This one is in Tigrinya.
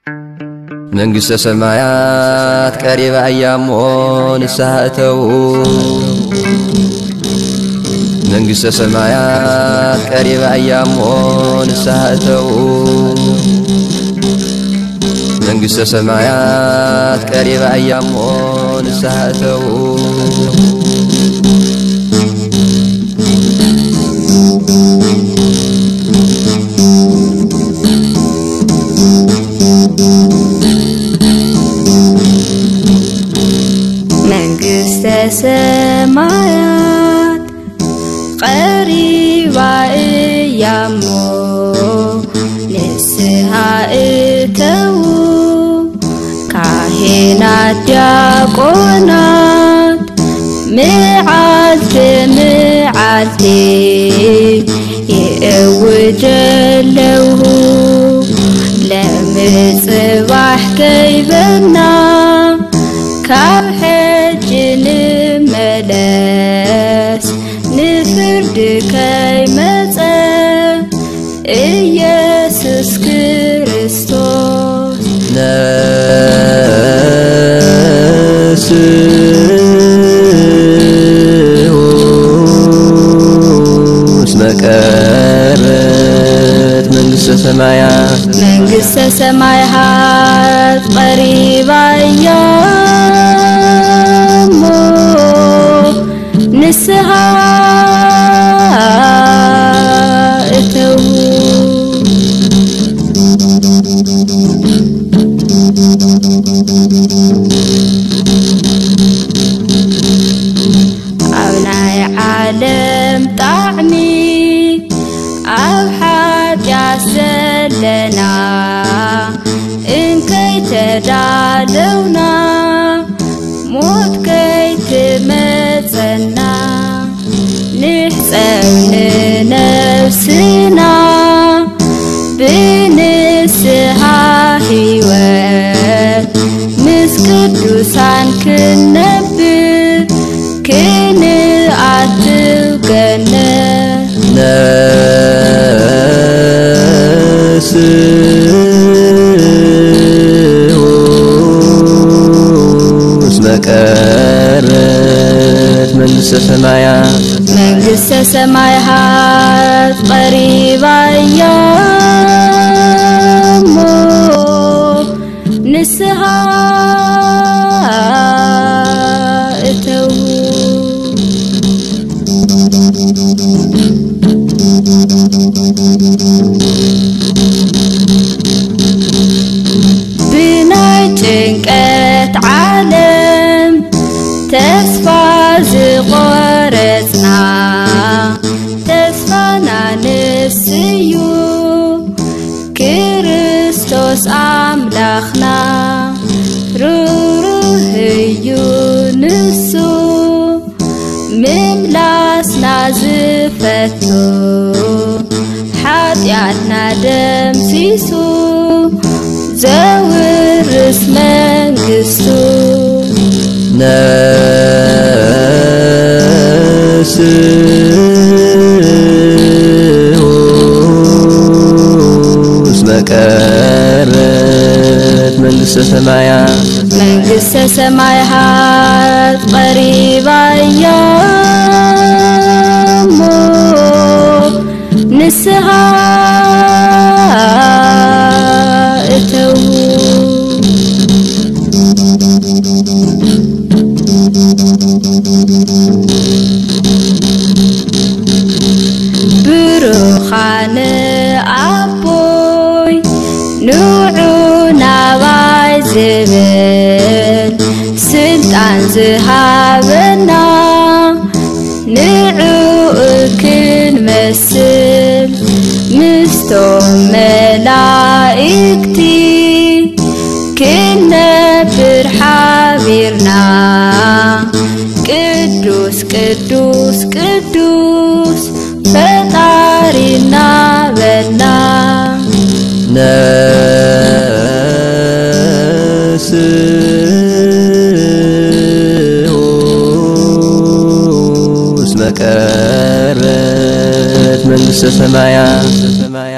መንግሥተ ሰማያት ቀሪባ እያሞን ሳህተው መንግሥተ ሰማያት ቀሪባ እያሞን ሳህተው መንግሥተ ሰማያት ቀሪባ እያሞን ሳህተው መንግሥተ ሰማያት ቀሪባ እያሞ ንስሐ እተው ካህናት ዲያቆናት መዓልተ መዓልቲ ይእውጀለዉ ለምጽባሕ ከይበና ካብ ሕጂ ንመለስ ንፍርድ ከይመጸ ኢየሱስ ክርስቶስ ነስኡስ መቀረት መንግሥተ ሰማያት ቀሪባ እያሞ ንስሐ እተው ኣብ ናይ ዓለም ጣዕሚ ኣብ ሓጢአት ዘለና እንከይተዳለውና ሞት ከይትመጸና ንሕፀው ንነፍስና ብንስሐ ሕይወት ምስ ቅዱሳን ክንነብር ክንኣትው ገነት ነስኡስ መቀረት መንግሥተ ሰማያት ቀሪባ እያሞ ንስሐ እተው ብናይ ጭንቀት ዓለም ተስፋ ዝቆረጽና ተስፋና ንስዩ ክርስቶስ ኣምላኽና ሩሩህ እዩ ንሱ ምምላስና ዝፈቱ ሓጢአትና ደምሲሱ ዘውርስ መንግሥቱ ነስኡስ መቀረት መንግሥተ ሰማያት ቀሪባ እያሞ ንስሐ እተው ብሩኻነ ኣቦይ ንዑ ናባይ ዝብል ስልጣን ዝሃበና ንዑ ክንመስል ምስቶም መላእክቲ ክንነብር ሓቢርና ቅዱስ ቅዱስ ቅዱስ ፈጣሪና በልና ነስኡስ መቀረት መንግሥተ ሰማያት